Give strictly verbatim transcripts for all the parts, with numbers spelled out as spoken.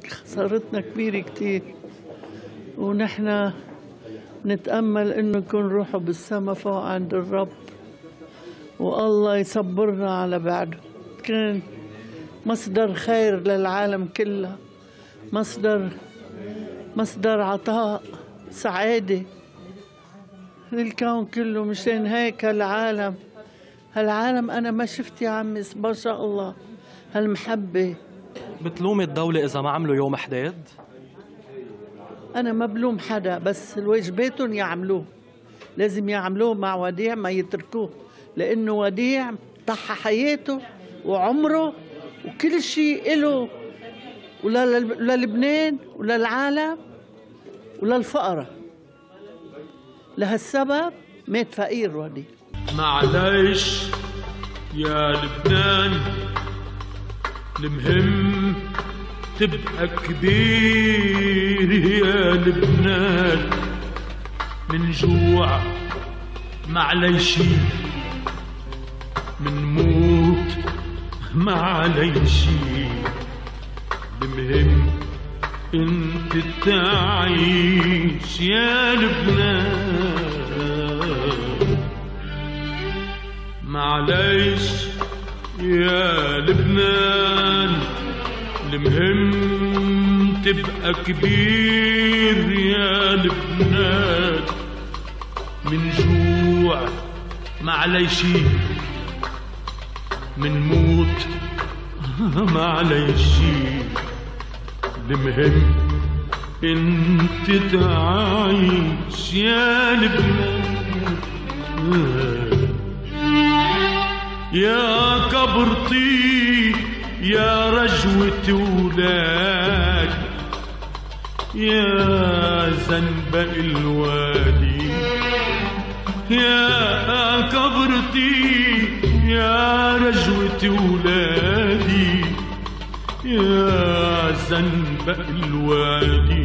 خسارتنا كبيرة كتير، ونحن نتأمل إنه يكون روحه بالسما فوق عند الرب، والله يصبرنا على بعده. كان مصدر خير للعالم كله، مصدر مصدر عطاء سعادة للكون كله. مشان هيك هالعالم هالعالم أنا ما شفت يا عمي ما شاء الله هالمحبة. بتلومي الدولة إذا ما عملوا يوم حداد؟ أنا ما بلوم حدا، بس الواجباتهم يعملوه، لازم يعملوه مع وديع، ما يتركوه، لأنه وديع ضحى حياته وعمره وكل شيء إله وللبنان وللعالم وللفقراء. لهالسبب مات فقير وديع. معلش يا لبنان، المهم تبقى كبير يا لبنان، من جوع معليش من موت معليش، المهم انت تعيش يا لبنان. معليش يا لبنان، المهم تبقى كبير يا لبنان، من جوع معليش من موت معليش، المهم انت تعيش يا لبنان. يا كبرتي يا رجوة ولاد، يا زنبق الوادي، يا كبرتي يا رجوة ولادي، يا زنبق الوادي،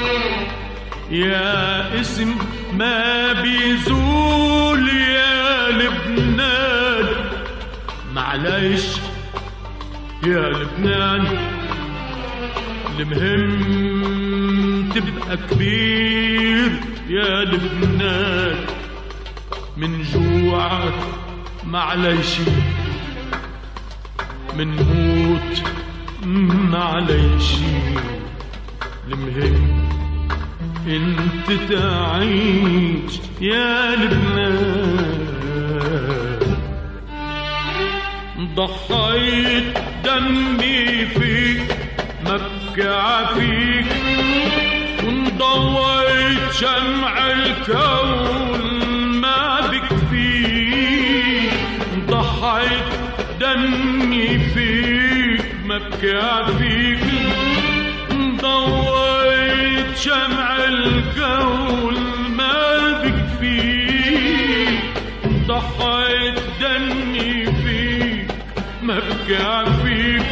يا اسم ما بيزول يا لبنان. معليش يا لبنان، المهم تبقى كبير يا لبنان، من جوع معليش من موت معليش، المهم انت تعيش يا لبنان. ضحيت دمي فيك مبكي عفيك، وانضويت شمع الكون ما بكفيك. ضحيت دمي فيك مبكي عفيك، انضويت شمع الكون ما بكفيك. ضحيت دمي فيك مبكي عفيك،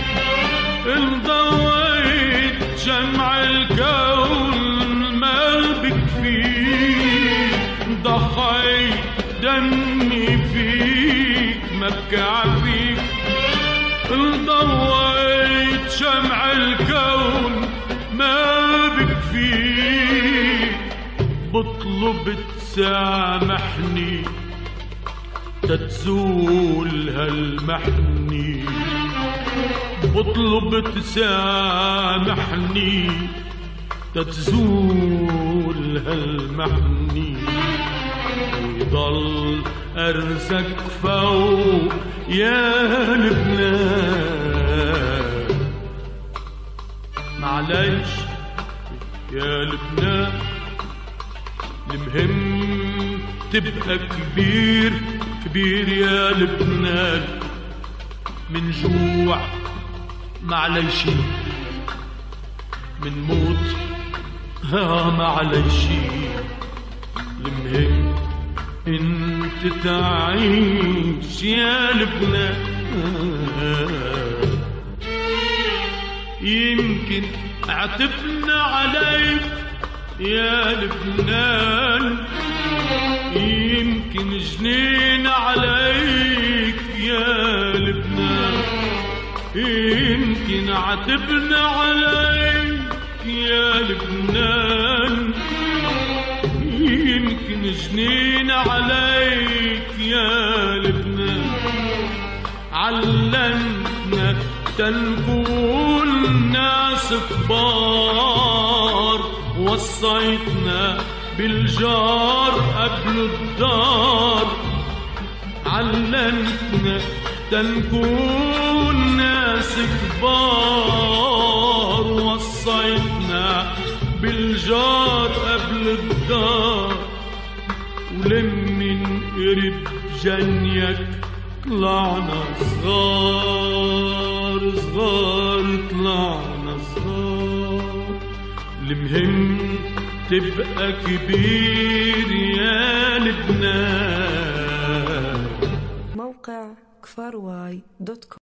انضويت شمع الكون ما بكفيك. ضحيت دمي فيك مبكي عفيك، انضويت شمع الكون ما بكفيك. بطلب تسامحني تتزول هالمحني، بطلب تسامحني تتزول هالمحني، ويضل أرزك فوق يا لبنان. معليش يا لبنان، المهم تبقى كبير كبير يا لبنان، من جوع معليش من موت ها معليش، المهم انت تعيش يا لبنان. يمكن عتبنا عليك يا لبنان، يمكن جنين عليك يا لبنان، يمكن عتبنا عليك عليك يا لبنان، علمتنا تنكون ناس كبار، وصيتنا بالجار قبل الدار، علمتنا تنكون ناس كبار، وصيتنا بالجار قبل الدار، ولمن قرب جنيك طلعنا صغار صغار طلعنا صغار، المهم تبقى كبير يا لبنان. موقع كفار واي دوت كوم